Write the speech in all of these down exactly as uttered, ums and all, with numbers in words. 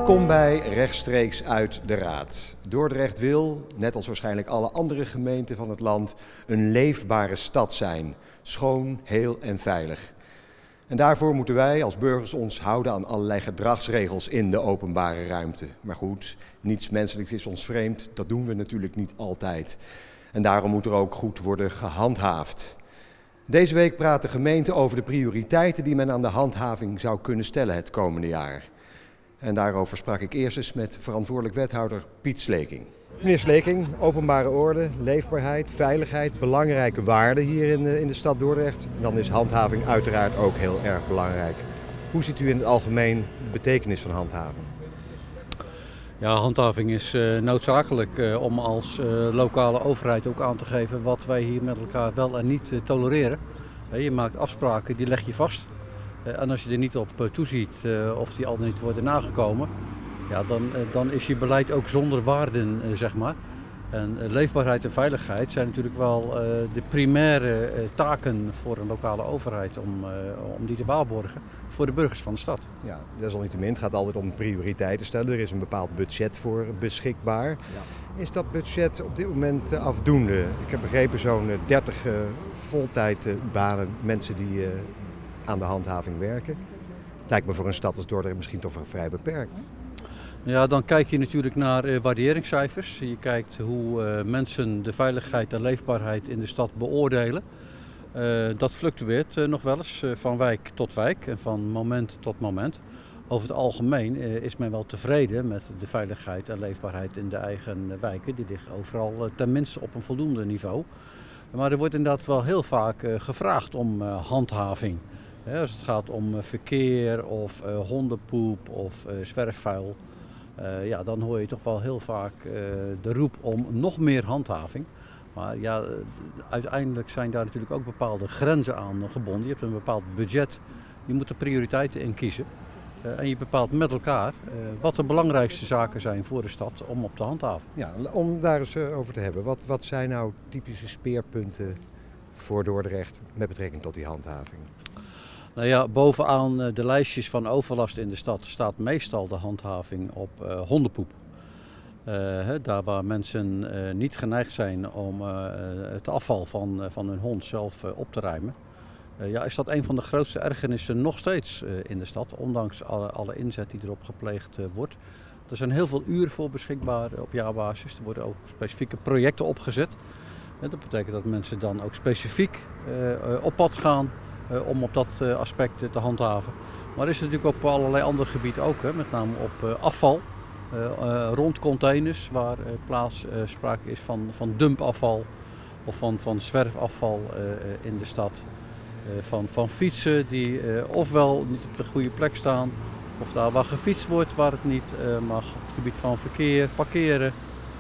Welkom bij Rechtstreeks uit de Raad. Dordrecht wil, net als waarschijnlijk alle andere gemeenten van het land, een leefbare stad zijn. Schoon, heel en veilig. En daarvoor moeten wij als burgers ons houden aan allerlei gedragsregels in de openbare ruimte. Maar goed, niets menselijks is ons vreemd, dat doen we natuurlijk niet altijd. En daarom moet er ook goed worden gehandhaafd. Deze week praat de gemeente over de prioriteiten die men aan de handhaving zou kunnen stellen het komende jaar. En daarover sprak ik eerst eens met verantwoordelijk wethouder Piet Sleking. Meneer Sleking, openbare orde, leefbaarheid, veiligheid, belangrijke waarden hier in de, in de stad Dordrecht. En dan is handhaving uiteraard ook heel erg belangrijk. Hoe ziet u in het algemeen de betekenis van handhaving? Ja, handhaving is uh, noodzakelijk uh, om als uh, lokale overheid ook aan te geven wat wij hier met elkaar wel en niet uh, tolereren. Uh, je maakt afspraken, die leg je vast. Uh, en als je er niet op uh, toeziet uh, of die al dan niet worden nagekomen, ja, dan, uh, dan is je beleid ook zonder waarden, uh, zeg maar. En uh, leefbaarheid en veiligheid zijn natuurlijk wel uh, de primaire uh, taken voor een lokale overheid om, uh, om die te waarborgen voor de burgers van de stad. Ja, desalniettemin, het gaat altijd om prioriteiten stellen. Er is een bepaald budget voor beschikbaar. Ja. Is dat budget op dit moment uh, afdoende? Ik heb begrepen zo'n uh, dertig uh, voltijdbanen, mensen die uh, aan de handhaving werken. Lijkt me voor een stad als Dordrecht misschien toch vrij beperkt. Ja, dan kijk je natuurlijk naar uh, waarderingscijfers. Je kijkt hoe uh, mensen de veiligheid en leefbaarheid in de stad beoordelen. Uh, dat fluctueert uh, nog wel eens uh, van wijk tot wijk en van moment tot moment. Over het algemeen uh, is men wel tevreden met de veiligheid en leefbaarheid in de eigen uh, wijken. Die liggen overal uh, tenminste op een voldoende niveau. Maar er wordt inderdaad wel heel vaak uh, gevraagd om uh, handhaving. Hè, als het gaat om uh, verkeer of uh, hondenpoep of uh, zwerfvuil. Uh, ja, dan hoor je toch wel heel vaak uh, de roep om nog meer handhaving. Maar ja, uiteindelijk zijn daar natuurlijk ook bepaalde grenzen aan gebonden. Je hebt een bepaald budget, je moet er prioriteiten in kiezen. Uh, en je bepaalt met elkaar uh, wat de belangrijkste zaken zijn voor de stad om op te handhaven. Ja, om daar eens over te hebben, wat, wat zijn nou typische speerpunten voor Dordrecht met betrekking tot die handhaving? Nou ja, bovenaan de lijstjes van overlast in de stad staat meestal de handhaving op uh, hondenpoep. Uh, he, daar waar mensen uh, niet geneigd zijn om uh, het afval van, uh, van hun hond zelf uh, op te ruimen. Uh, ja, is dat een van de grootste ergernissen nog steeds uh, in de stad, ondanks alle, alle inzet die erop gepleegd uh, wordt. Er zijn heel veel uren voor beschikbaar uh, op jaarbasis. Er worden ook specifieke projecten opgezet. Uh, dat betekent dat mensen dan ook specifiek uh, uh, op pad gaan. Uh, om op dat uh, aspect uh, te handhaven. Maar er is natuurlijk op allerlei andere gebieden ook, hè, met name op uh, afval, uh, uh, rond containers waar uh, plaats uh, sprake is van, van dumpafval of van, van zwerfafval uh, uh, in de stad. Uh, van, van fietsen die uh, ofwel niet op de goede plek staan of daar waar gefietst wordt waar het niet uh, mag. Op het gebied van verkeer, parkeren.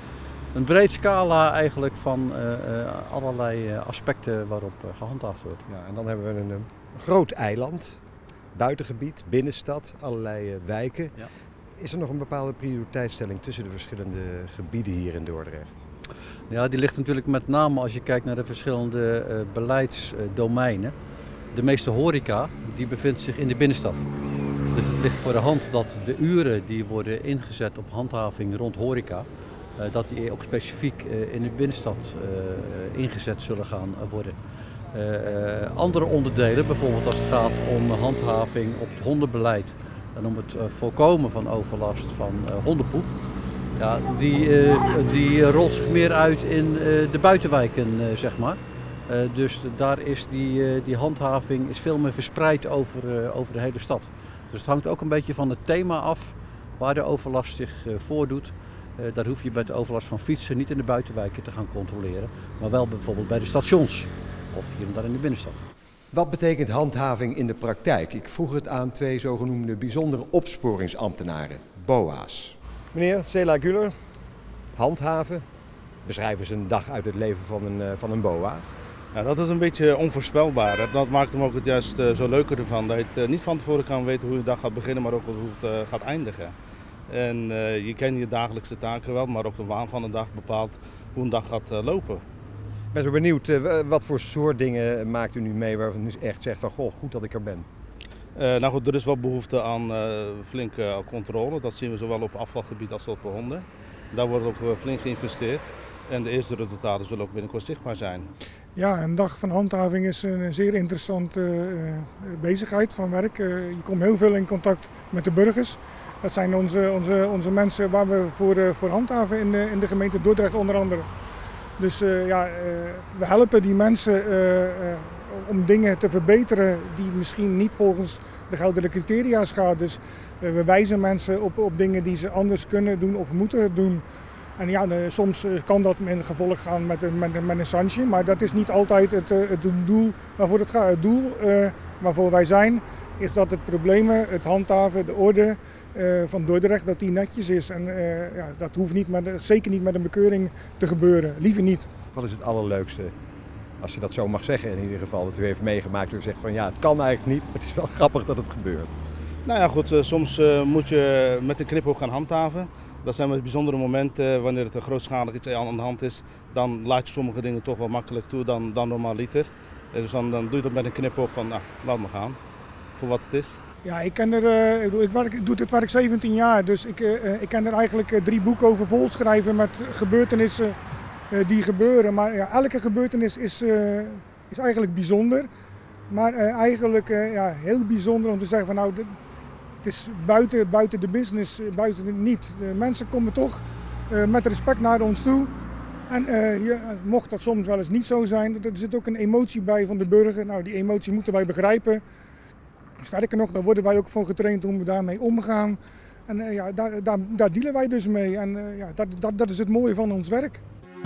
Een breed scala eigenlijk van uh, uh, allerlei uh, aspecten waarop uh, gehandhaafd wordt. Ja, en dan hebben we een, een groot eiland, buitengebied, binnenstad, allerlei uh, wijken. Ja. Is er nog een bepaalde prioriteitsstelling tussen de verschillende gebieden hier in Dordrecht? Ja, die ligt natuurlijk met name als je kijkt naar de verschillende uh, beleidsdomeinen. De meeste horeca die bevindt zich in de binnenstad. Dus het ligt voor de hand dat de uren die worden ingezet op handhaving rond horeca, Uh, dat die ook specifiek uh, in de binnenstad uh, ingezet zullen gaan worden. Uh, uh, andere onderdelen, bijvoorbeeld als het gaat om handhaving op het hondenbeleid en om het uh, voorkomen van overlast van uh, hondenpoep, ja, die, uh, die rolt zich meer uit in uh, de buitenwijken, uh, zeg maar. Uh, dus daar is die, uh, die handhaving is veel meer verspreid over, uh, over de hele stad. Dus het hangt ook een beetje van het thema af waar de overlast zich uh, voordoet. Uh, daar hoef je bij de overlast van fietsen niet in de buitenwijken te gaan controleren, maar wel bijvoorbeeld bij de stations of hier en daar in de binnenstad. Wat betekent handhaving in de praktijk? Ik vroeg het aan twee zogenoemde bijzondere opsporingsambtenaren, B O A's. Meneer Cela Guler, handhaven, beschrijf eens een dag uit het leven van een, uh, van een B O A. Ja, dat is een beetje onvoorspelbaar. Dat maakt hem ook het juist uh, zo leuker ervan. Dat je het uh, niet van tevoren kan weten hoe je dag gaat beginnen, maar ook hoe het uh, gaat eindigen. En uh, je kent je dagelijkse taken wel, maar ook de waan van de dag bepaalt hoe een dag gaat uh, lopen. Ik ben zo benieuwd, uh, wat voor soort dingen maakt u nu mee waarvan u echt zegt van goh, goed dat ik er ben? Uh, nou goed, er is wel behoefte aan uh, flinke uh, controle. Dat zien we zowel op afvalgebied als op honden. Daar wordt ook uh, flink geïnvesteerd. En de eerste resultaten zullen ook binnenkort zichtbaar zijn. Ja, een dag van handhaving is een zeer interessante uh, bezigheid van werk. Uh, je komt heel veel in contact met de burgers. Dat zijn onze, onze, onze mensen waar we voor, uh, voor handhaven in de, in de gemeente Dordrecht onder andere. Dus uh, ja, uh, we helpen die mensen uh, uh, om dingen te verbeteren die misschien niet volgens de gouden criteria's gaan. Dus uh, we wijzen mensen op, op dingen die ze anders kunnen doen of moeten doen. En ja, uh, soms uh, kan dat met gevolg gaan met, met, met een sanctie, maar dat is niet altijd het, uh, het doel waarvoor het gaat. Het doel uh, waarvoor wij zijn is dat het problemen, het handhaven, de orde uh, van Dordrecht, dat die netjes is. En uh, ja, dat hoeft niet met, zeker niet met een bekeuring te gebeuren, liever niet. Wat is het allerleukste, als je dat zo mag zeggen in ieder geval, dat u heeft meegemaakt en zegt van ja, het kan eigenlijk niet, maar het is wel grappig dat het gebeurt. Nou ja goed, uh, soms uh, moet je met een knipoog gaan handhaven. Dat zijn wel bijzondere momenten wanneer het een grootschalig iets aan de hand is. Dan laat je sommige dingen toch wel makkelijk toe dan, dan normaal liter. Dus dan, dan doe je dat met een knipoog van nou, laat maar gaan, voor wat het is. Ja, ik, ken er, uh, ik, ik, werk, ik doe dit werk zeventien jaar, dus ik, uh, ik kan er eigenlijk uh, drie boeken over volschrijven met gebeurtenissen uh, die gebeuren. Maar ja, elke gebeurtenis is, uh, is eigenlijk bijzonder. Maar uh, eigenlijk uh, ja, heel bijzonder om te zeggen van nou, dit, het is buiten, buiten de business, buiten de, niet. De mensen komen toch uh, met respect naar ons toe. En uh, hier, mocht dat soms wel eens niet zo zijn, er zit ook een emotie bij van de burger. Nou, die emotie moeten wij begrijpen. Sterker nog, daar worden wij ook voor getraind om daarmee omgaan. En uh, ja, daar, daar, daar dealen wij dus mee. En uh, ja, dat, dat, dat is het mooie van ons werk.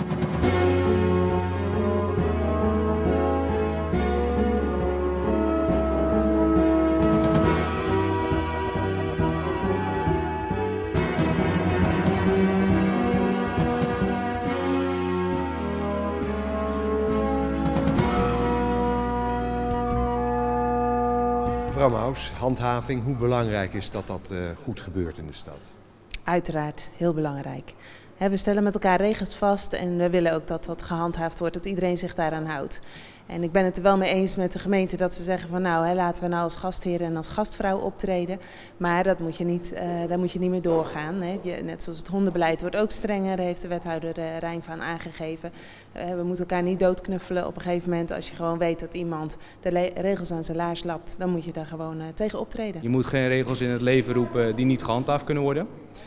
Mevrouw Maus, handhaving, hoe belangrijk is dat dat uh, goed gebeurt in de stad? Uiteraard, heel belangrijk. We stellen met elkaar regels vast en we willen ook dat dat gehandhaafd wordt, dat iedereen zich daaraan houdt. En ik ben het er wel mee eens met de gemeente dat ze zeggen van nou, hè, laten we nou als gastheer en als gastvrouw optreden. Maar dat moet je niet, uh, daar moet je niet meer doorgaan. Hè. Je, net zoals het hondenbeleid wordt ook strenger, heeft de wethouder uh, Rijnvaan aangegeven. Uh, we moeten elkaar niet doodknuffelen op een gegeven moment. Als je gewoon weet dat iemand de regels aan zijn laars lapt, dan moet je daar gewoon uh, tegen optreden. Je moet geen regels in het leven roepen die niet gehandhaafd kunnen worden.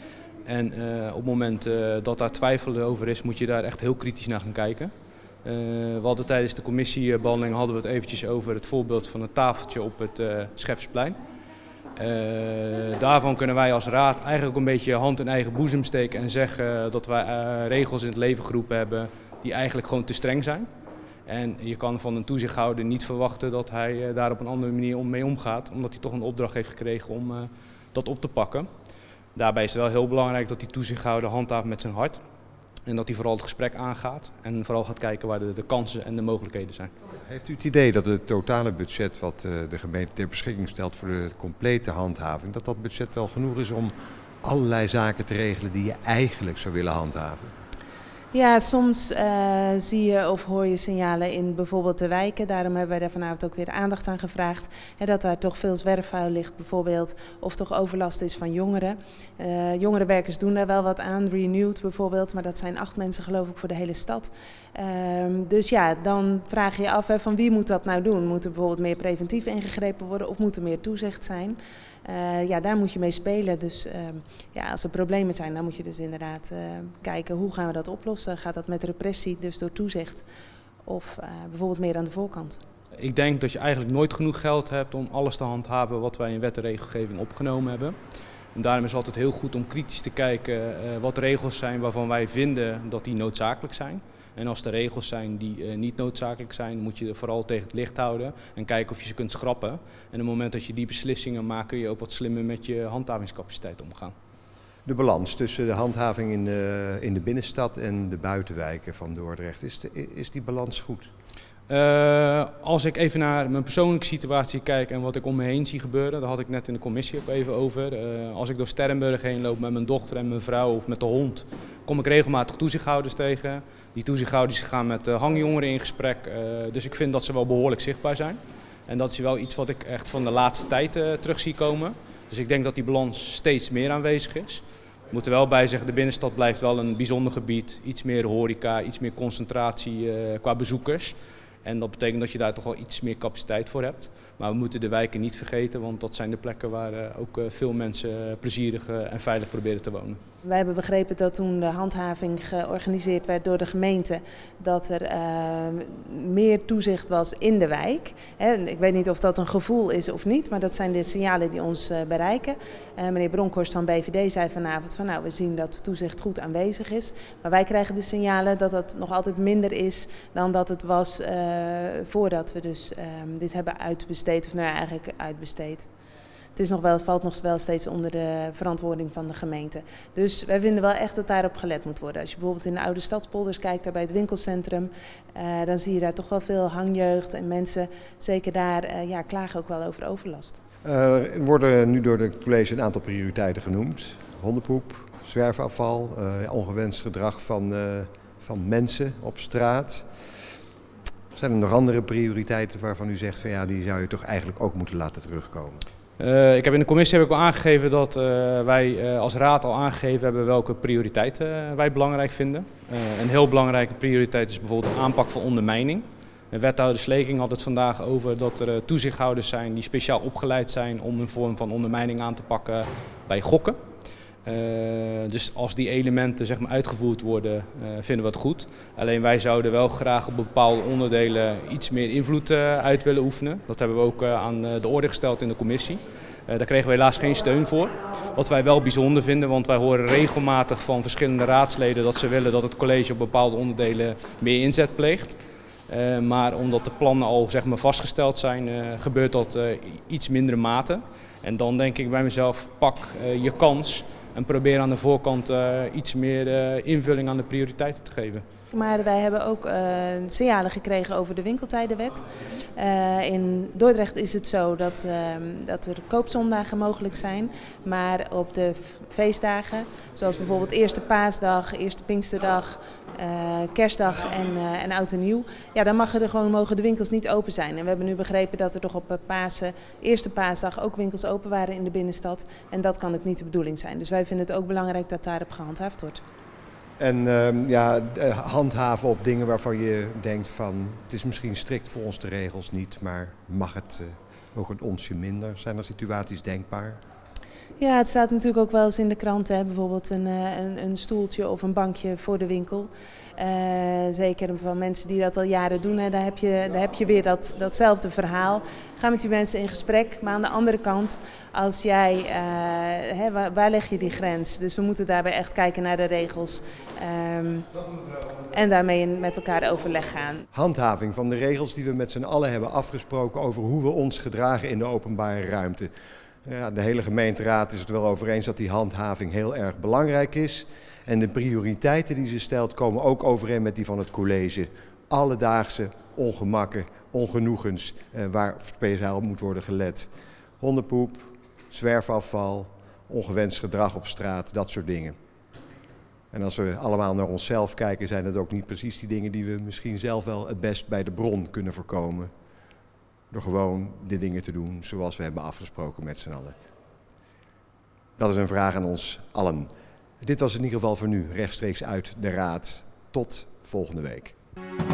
En uh, op het moment uh, dat daar twijfel over is, moet je daar echt heel kritisch naar gaan kijken. Uh, we hadden tijdens de commissiebehandeling hadden we het eventjes over het voorbeeld van het tafeltje op het uh, Scheffersplein. Uh, daarvan kunnen wij als raad eigenlijk een beetje hand in eigen boezem steken en zeggen dat wij uh, regels in het leven geroepen hebben die eigenlijk gewoon te streng zijn. En je kan van een toezichthouder niet verwachten dat hij uh, daar op een andere manier om mee omgaat, omdat hij toch een opdracht heeft gekregen om uh, dat op te pakken. Daarbij is het wel heel belangrijk dat die toezichthouder handhaaft met zijn hart. En dat hij vooral het gesprek aangaat en vooral gaat kijken waar de, de kansen en de mogelijkheden zijn. Heeft u het idee dat het totale budget wat uh, de gemeente ter beschikking stelt voor de complete handhaving, dat dat budget wel genoeg is om allerlei zaken te regelen die je eigenlijk zou willen handhaven? Ja, soms uh, zie je of hoor je signalen in bijvoorbeeld de wijken. Daarom hebben wij daar vanavond ook weer aandacht aan gevraagd. Hè, dat daar toch veel zwerfvuil ligt bijvoorbeeld. Of toch overlast is van jongeren. Uh, jongerenwerkers doen daar wel wat aan. Renewed bijvoorbeeld. Maar dat zijn acht mensen geloof ik voor de hele stad. Uh, dus ja, dan vraag je je af hè, van wie moet dat nou doen? Moet er bijvoorbeeld meer preventief ingegrepen worden? Of moet er meer toezicht zijn? Uh, ja, daar moet je mee spelen. Dus uh, ja, als er problemen zijn, dan moet je dus inderdaad uh, kijken hoe gaan we dat oplossen. Gaat dat met repressie, dus door toezicht? Of uh, bijvoorbeeld meer aan de voorkant? Ik denk dat je eigenlijk nooit genoeg geld hebt om alles te handhaven wat wij in wet en regelgeving opgenomen hebben. En daarom is het altijd heel goed om kritisch te kijken uh, wat regels zijn waarvan wij vinden dat die noodzakelijk zijn. En als er regels zijn die uh, niet noodzakelijk zijn, moet je er vooral tegen het licht houden en kijken of je ze kunt schrappen. En op het moment dat je die beslissingen maakt, kun je ook wat slimmer met je handhavingscapaciteit omgaan. De balans tussen de handhaving in de, in de binnenstad en de buitenwijken van Dordrecht, is, de, is die balans goed? Uh, als ik even naar mijn persoonlijke situatie kijk en wat ik om me heen zie gebeuren, daar had ik net in de commissie ook even over. Uh, als ik door Sterrenburg heen loop met mijn dochter en mijn vrouw of met de hond, kom ik regelmatig toezichthouders tegen. Die toezichthouders gaan met uh, hangjongeren in gesprek, uh, dus ik vind dat ze wel behoorlijk zichtbaar zijn. En dat is wel iets wat ik echt van de laatste tijd uh, terug zie komen. Dus ik denk dat die balans steeds meer aanwezig is. We moeten wel bij zeggen, de binnenstad blijft wel een bijzonder gebied. Iets meer horeca, iets meer concentratie uh, qua bezoekers. En dat betekent dat je daar toch wel iets meer capaciteit voor hebt. Maar we moeten de wijken niet vergeten, want dat zijn de plekken waar uh, ook uh, veel mensen uh, plezierig uh, en veilig proberen te wonen. Wij hebben begrepen dat toen de handhaving georganiseerd werd door de gemeente, dat er uh, meer toezicht was in de wijk. He, ik weet niet of dat een gevoel is of niet, maar dat zijn de signalen die ons uh, bereiken. Uh, meneer Bronkhorst van B V D zei vanavond van nou, we zien dat toezicht goed aanwezig is. Maar wij krijgen de signalen dat het nog altijd minder is dan dat het was uh, voordat we dus uh, dit hebben uitbesteed, of nou ja, eigenlijk uitbesteed. Het, is nog wel, het valt nog wel steeds onder de verantwoording van de gemeente. Dus wij vinden wel echt dat daarop gelet moet worden. Als je bijvoorbeeld in de oude stadspolders kijkt, daar bij het winkelcentrum, uh, dan zie je daar toch wel veel hangjeugd en mensen, zeker daar, uh, ja, klagen ook wel over overlast. Uh, er worden nu door de college een aantal prioriteiten genoemd. Hondenpoep, zwerfafval, uh, ongewenst gedrag van, uh, van mensen op straat. Zijn er nog andere prioriteiten waarvan u zegt van ja, die zou je toch eigenlijk ook moeten laten terugkomen? Uh, ik heb in de commissie heb ik al aangegeven dat uh, wij uh, als raad al aangegeven hebben welke prioriteiten uh, wij belangrijk vinden. Uh, een heel belangrijke prioriteit is bijvoorbeeld de aanpak van ondermijning. De wethouder Sleking had het vandaag over dat er uh, toezichthouders zijn die speciaal opgeleid zijn om een vorm van ondermijning aan te pakken bij gokken. Uh, dus als die elementen zeg maar, uitgevoerd worden, uh, vinden we het goed. Alleen wij zouden wel graag op bepaalde onderdelen iets meer invloed uh, uit willen oefenen. Dat hebben we ook uh, aan uh, de orde gesteld in de commissie. Uh, daar kregen we helaas geen steun voor. Wat wij wel bijzonder vinden, want wij horen regelmatig van verschillende raadsleden dat ze willen dat het college op bepaalde onderdelen meer inzet pleegt. Uh, maar omdat de plannen al zeg maar, vastgesteld zijn, uh, gebeurt dat uh, iets mindere mate. En dan denk ik bij mezelf, pak uh, je kans. En probeer aan de voorkant uh, iets meer uh, invulling aan de prioriteiten te geven. Maar wij hebben ook uh, signalen gekregen over de winkeltijdenwet. Uh, in Dordrecht is het zo dat, uh, dat er koopzondagen mogelijk zijn. Maar op de feestdagen, zoals bijvoorbeeld Eerste Paasdag, Eerste Pinksterdag, uh, Kerstdag en, uh, en Oud en Nieuw. Ja, dan mag er gewoon, mogen de winkels niet open zijn. En we hebben nu begrepen dat er toch op Pasen, Eerste Paasdag ook winkels open waren in de binnenstad. En dat kan ook niet de bedoeling zijn. Dus wij vinden het ook belangrijk dat daarop gehandhaafd wordt. En uh, ja, handhaven op dingen waarvan je denkt van het is misschien strikt voor ons de regels niet, maar mag het uh, ook een onsje minder? Zijn er situaties denkbaar? Ja, het staat natuurlijk ook wel eens in de krant, hè? Bijvoorbeeld een, een, een stoeltje of een bankje voor de winkel. Uh, zeker van mensen die dat al jaren doen, hè? Daar, heb je, daar heb je weer dat, datzelfde verhaal. Ga met die mensen in gesprek, maar aan de andere kant, als jij, uh, hè, waar, waar leg je die grens? Dus we moeten daarbij echt kijken naar de regels um, en daarmee met elkaar overleg gaan. Handhaving van de regels die we met z'n allen hebben afgesproken over hoe we ons gedragen in de openbare ruimte. Ja, de hele gemeenteraad is het wel over eens dat die handhaving heel erg belangrijk is. En de prioriteiten die ze stelt komen ook overeen met die van het college. Alledaagse ongemakken, ongenoegens eh, waar speciaal op moet worden gelet. Hondenpoep, zwerfafval, ongewenst gedrag op straat, dat soort dingen. En als we allemaal naar onszelf kijken, zijn het ook niet precies die dingen die we misschien zelf wel het best bij de bron kunnen voorkomen. Door gewoon de dingen te doen zoals we hebben afgesproken met z'n allen. Dat is een vraag aan ons allen. Dit was in ieder geval voor nu rechtstreeks uit de Raad. Tot volgende week.